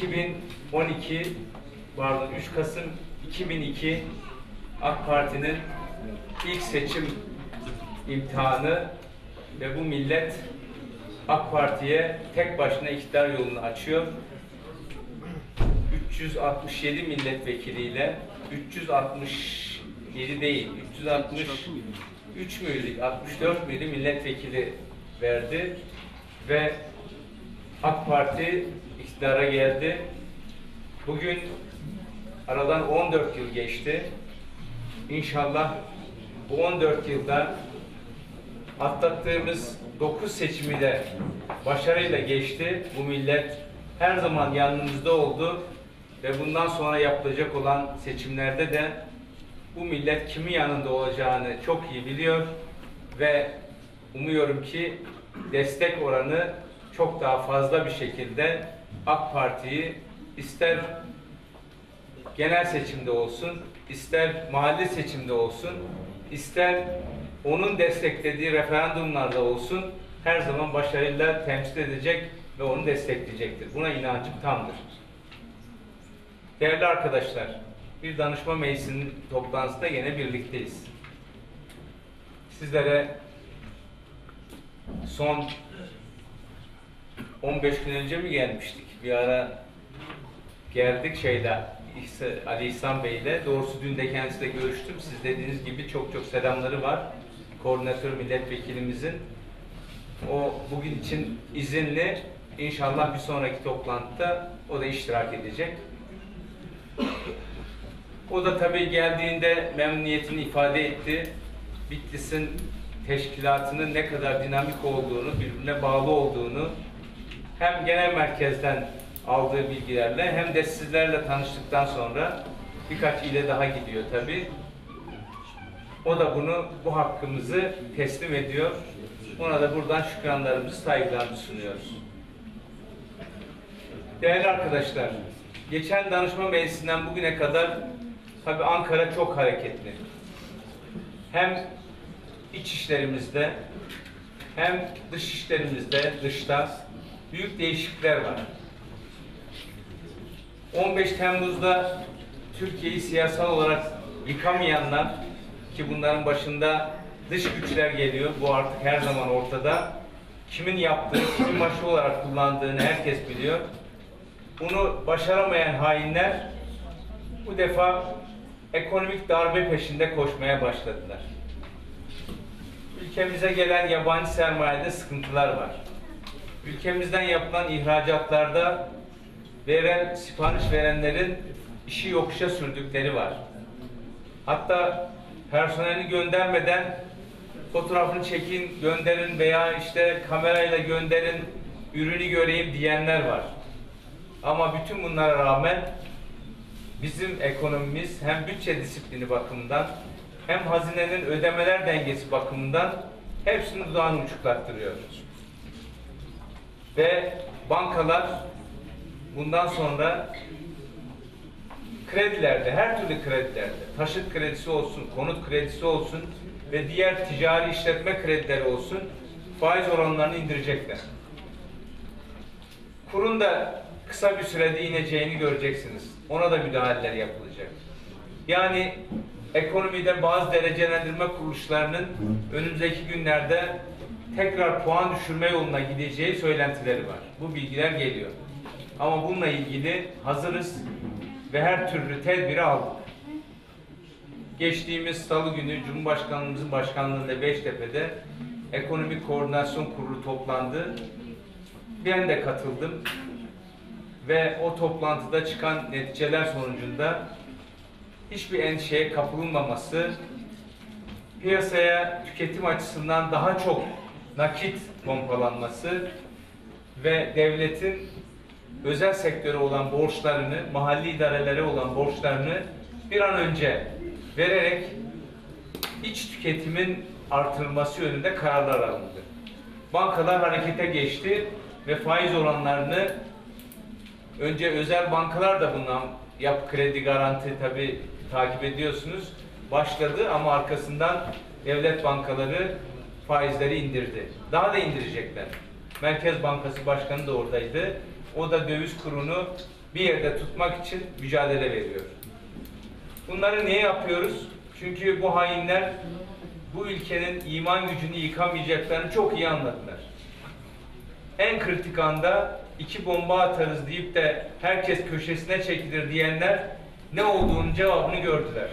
3 Kasım 2002 AK Parti'nin ilk seçim imtihanı ve bu millet AK Parti'ye tek başına iktidar yolunu açıyor. 367 milletvekiliyle 367 değil, 363 müydü, 64 müydü milletvekili verdi ve AK Parti iktidara geldi. Bugün aradan 14 yıl geçti. İnşallah bu 14 yılda atlattığımız 9 seçimi de başarıyla geçti. Bu millet her zaman yanımızda oldu ve bundan sonra yapılacak olan seçimlerde de bu millet kimin yanında olacağını çok iyi biliyor ve umuyorum ki destek oranı çok daha fazla bir şekilde AK Parti'yi ister genel seçimde olsun, ister mahalli seçimde olsun, ister onun desteklediği referandumlarda olsun her zaman başarıyla temsil edecek ve onu destekleyecektir. Buna inancım tamdır. Değerli arkadaşlar, bir danışma meclisinin toplantısında yine birlikteyiz. Sizlere son 15 gün önce mi gelmiştik? Bir ara geldik Ali İhsan Bey ile. Doğrusu dün de kendisiyle görüştüm. Siz dediğiniz gibi çok selamları var. Koordinatör milletvekilimizin. O bugün için izinli. İnşallah bir sonraki toplantıda o da iştirak edecek. O da tabii geldiğinde memnuniyetini ifade etti. Bitlis'in teşkilatının ne kadar dinamik olduğunu, birbirine bağlı olduğunu hem genel merkezden aldığı bilgilerle hem de sizlerle tanıştıktan sonra birkaç ile daha gidiyor tabii. O da bu hakkımızı teslim ediyor. Ona da buradan şükranlarımızı, saygılarımızı sunuyoruz. Değerli arkadaşlar, geçen danışma meclisinden bugüne kadar tabii Ankara çok hareketli. Hem iç işlerimizde hem dış işlerimizde, dışta büyük değişiklikler var. 15 Temmuz'da Türkiye'yi siyasal olarak yıkamayanlar ki bunların başında dış güçler geliyor. Bu artık her zaman ortada. Kimin yaptığı, kimin maşı olarak kullandığını herkes biliyor. Bunu başaramayan hainler bu defa ekonomik darbe peşinde koşmaya başladılar. Ülkemize gelen yabancı sermayede sıkıntılar var. Ülkemizden yapılan ihracatlarda sipariş verenlerin işi yokuşa sürdükleri var. Hatta personelini göndermeden fotoğrafını çekin, gönderin veya işte kamerayla gönderin, ürünü göreyim diyenler var. Ama bütün bunlara rağmen bizim ekonomimiz hem bütçe disiplini bakımından hem hazinenin ödemeler dengesi bakımından hepsini dudağını uçuklattırıyor. Ve bankalar bundan sonra kredilerde, her türlü kredilerde, taşıt kredisi olsun, konut kredisi olsun ve diğer ticari işletme kredileri olsun, faiz oranlarını indirecekler. Kurun da kısa bir sürede ineceğini göreceksiniz. Ona da müdahaleler yapılacak. Yani ekonomide bazı derecelendirme kuruluşlarının önümüzdeki günlerde tekrar puan düşürme yoluna gideceği söylentileri var. Bu bilgiler geliyor. Ama bununla ilgili hazırız ve her türlü tedbiri aldık. Geçtiğimiz Salı günü Cumhurbaşkanımızın başkanlığında Beştepe'de Ekonomik Koordinasyon Kurulu toplandı. Ben de katıldım ve o toplantıda çıkan neticeler sonucunda hiçbir endişeye kapılınmaması, piyasaya tüketim açısından daha çok nakit pompalanması ve devletin özel sektöre olan borçlarını, mahalli idarelere olan borçlarını bir an önce vererek iç tüketimin artırılması yönünde kararlar alındı. Bankalar harekete geçti ve faiz oranlarını önce özel bankalar da bundan kredi garanti tabii takip ediyorsunuz başladı ama arkasından devlet bankaları faizleri indirdi. Daha da indirecekler. Merkez Bankası Başkanı da oradaydı. O da döviz kurunu bir yerde tutmak için mücadele veriyor. Bunları niye yapıyoruz? Çünkü bu hainler bu ülkenin iman gücünü yıkamayacaklarını çok iyi anladılar. En kritik anda 2 bomba atarız deyip de herkes köşesine çekilir diyenler ne olduğunun cevabını gördüler.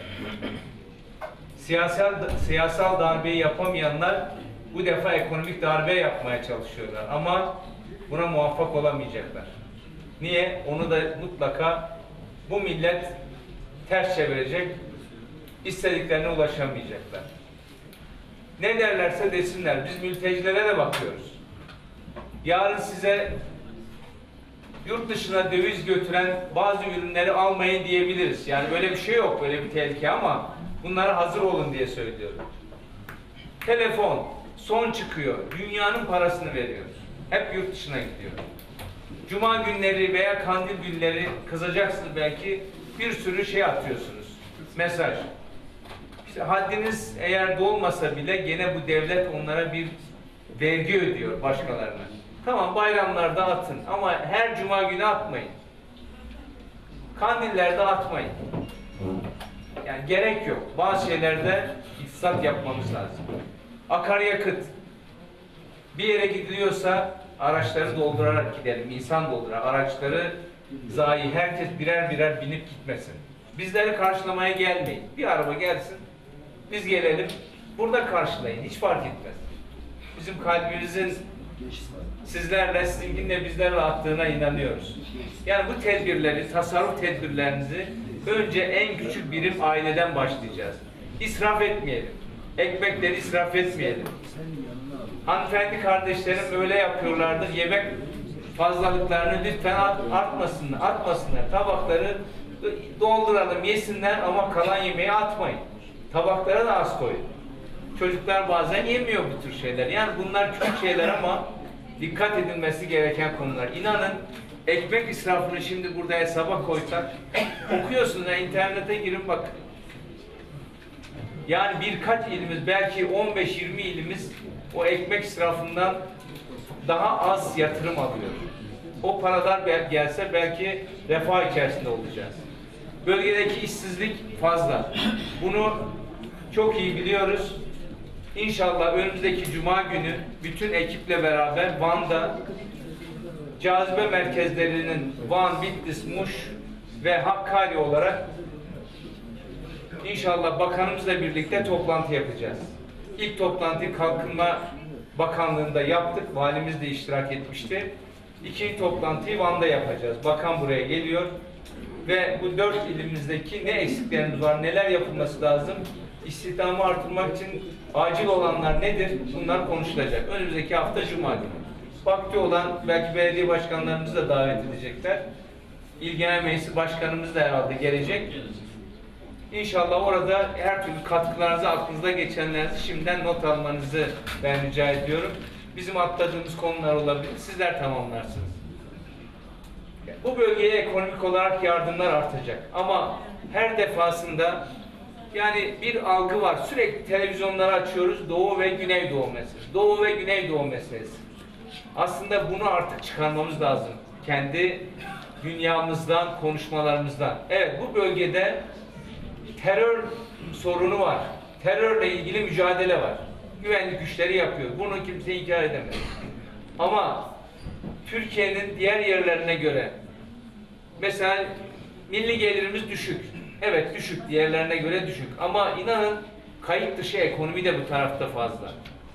Siyasal darbeyi yapamayanlar bu defa ekonomik darbe yapmaya çalışıyorlar ama buna muvaffak olamayacaklar. Niye? Onu da mutlaka bu millet ters çevirecek, istediklerine ulaşamayacaklar. Ne derlerse desinler, biz mültecilere de bakıyoruz. Yarın size yurt dışına döviz götüren bazı ürünleri almayın diyebiliriz. Yani böyle bir şey yok, böyle bir tehlike ama bunlara hazır olun diye söylüyorum. Telefon son çıkıyor, dünyanın parasını veriyoruz. Hep yurt dışına gidiyor. Cuma günleri veya kandil günleri kızacaksınız belki, bir sürü şey atıyorsunuz. Mesaj. İşte haddiniz eğer dolmasa bile gene bu devlet onlara bir vergi ödüyor başkalarına. Tamam, bayramlarda atın ama her cuma günü atmayın. Kandillerde atmayın. Yani gerek yok. Bazı şeylerde iktisat yapmamız lazım. Akaryakıt. Bir yere gidiliyorsa araçları doldurarak gidelim. İnsan doldurar. Araçları zayi. Herkes birer birer binip gitmesin. Bizleri karşılamaya gelmeyin. Bir araba gelsin. Biz gelelim. Burada karşılayın. Hiç fark etmez. Bizim kalbimizin sizlerle, sizinle bizlerle attığına inanıyoruz. Yani bu tedbirleri, tasarruf tedbirlerinizi önce en küçük birim aileden başlayacağız. İsraf etmeyelim. Ekmekleri israf etmeyelim. Hanımefendi kardeşlerim öyle yapıyorlardır. Yemek fazlalıklarını lütfen atmasınlar. Tabakları dolduralım, yesinler ama kalan yemeği atmayın. Tabaklara da az koyun. Çocuklar bazen yemiyor bu tür şeyler. Yani bunlar küçük şeyler ama dikkat edilmesi gereken konular. İnanın ekmek israfını şimdi burada hesaba koysak, okuyorsunuz ya, internete girin bak. Yani birkaç ilimiz, belki 15-20 ilimiz o ekmek israfından daha az yatırım alıyor. O paralar gelse belki refah içerisinde olacağız. Bölgedeki işsizlik fazla. Bunu çok iyi biliyoruz. İnşallah önümüzdeki Cuma günü bütün ekiple beraber Van'da cazibe merkezlerinin Van, Bitlis, Muş ve Hakkari olarak İnşallah bakanımızla birlikte toplantı yapacağız. İlk toplantıyı Kalkınma Bakanlığı'nda yaptık. Valimiz de iştirak etmişti. İkinci toplantıyı Van'da yapacağız. Bakan buraya geliyor. Ve bu 4 ilimizdeki ne eksiklerimiz var, neler yapılması lazım, istihdamı artırmak için acil olanlar nedir? Bunlar konuşulacak. Önümüzdeki hafta Cuma günü. Vakti olan belki belediye başkanlarımızı da davet edecekler. İl Genel Meclisi Başkanımız da herhalde gelecek. İnşallah orada her türlü katkılarınızı, aklınızda geçenlerinizi şimdiden not almanızı ben rica ediyorum. Bizim atladığımız konular olabilir. Sizler tamamlarsınız. Bu bölgeye ekonomik olarak yardımlar artacak. Ama her defasında yani bir algı var. Sürekli televizyonları açıyoruz. Doğu ve Güneydoğu meselesi. Doğu ve Güneydoğu meselesi. Aslında bunu artık çıkarmamız lazım. Kendi dünyamızdan, konuşmalarımızdan. Evet, bu bölgede terör sorunu var. Terörle ilgili mücadele var. Güvenlik güçleri yapıyor. Bunu kimse inkar edemez. Ama Türkiye'nin diğer yerlerine göre mesela milli gelirimiz düşük. Evet düşük. Diğerlerine göre düşük. Ama inanın kayıt dışı ekonomi de bu tarafta fazla.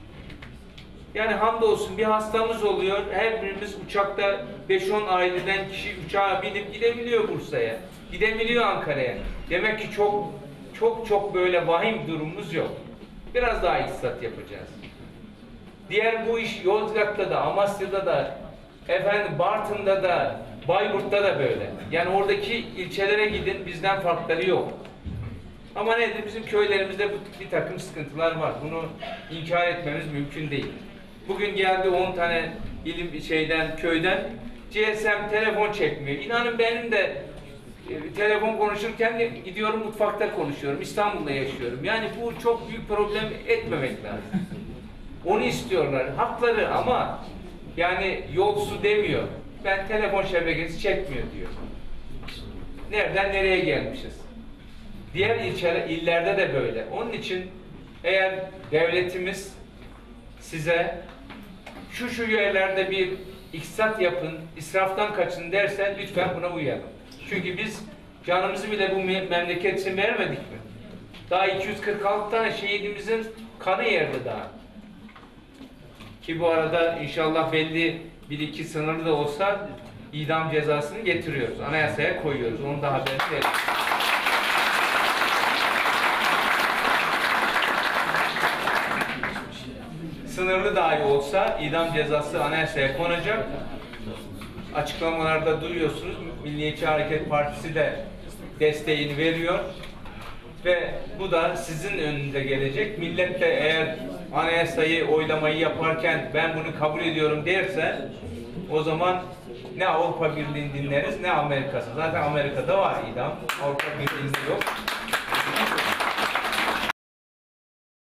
Yani hamdolsun bir hastamız oluyor. Her birimiz uçakta 5-10 aileden kişi uçağa binip gidebiliyor Bursa'ya. Gidebiliyor Ankara'ya. Demek ki çok böyle vahim durumumuz yok. Biraz daha iktisat yapacağız. Diğer bu iş Yozgat'ta da, Amasya'da da, Bartın'da da, Bayburt'ta da böyle. Yani oradaki ilçelere gidin, bizden farkları yok. Ama nedir? Bizim köylerimizde bir takım sıkıntılar var. Bunu inkar etmemiz mümkün değil. Bugün geldi 10 tane köyden GSM telefon çekmiyor. İnanın benim de telefon konuşurken de gidiyorum mutfakta konuşuyorum. İstanbul'da yaşıyorum. Yani bu çok büyük problem etmemek lazım. Onu istiyorlar. Hakları ama yani yol su demiyor. Ben telefon şebekesi çekmiyor diyor. nereden nereye gelmişiz? Diğer illerde de böyle. Onun için eğer devletimiz size şu yerlerde bir iktisat yapın, israftan kaçın derse lütfen buna uyalım. Çünkü biz canımızı bile bu memleket için vermedik mi? Daha 246 tane şehidimizin kanı yerde daha. Ki bu arada inşallah belli bir iki sınırlı da olsa idam cezasını getiriyoruz. Anayasaya koyuyoruz. Onu da haberini verelim. Sınırlı dahi olsa idam cezası anayasaya konacak. Açıklamalarda duyuyorsunuz. Milliyetçi Hareket Partisi de desteğini veriyor. Ve bu da sizin önünde gelecek. Millet de eğer anayasayı oylamayı yaparken ben bunu kabul ediyorum derse o zaman ne Avrupa Birliği'ni dinleriz ne Amerika'sı. Zaten Amerika'da var idam. Avrupa Birliği'nde yok.